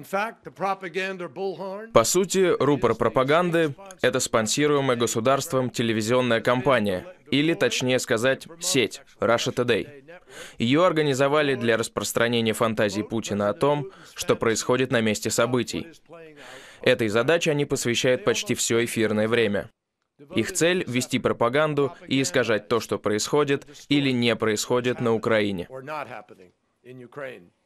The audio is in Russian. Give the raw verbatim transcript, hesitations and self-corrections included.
По сути, рупор пропаганды — это спонсируемая государством телевизионная кампания, или, точнее сказать, сеть Russia Today. Ее организовали для распространения фантазий Путина о том, что происходит на месте событий. Этой задаче они посвящают почти все эфирное время. Их цель — вести пропаганду и искажать то, что происходит или не происходит на Украине.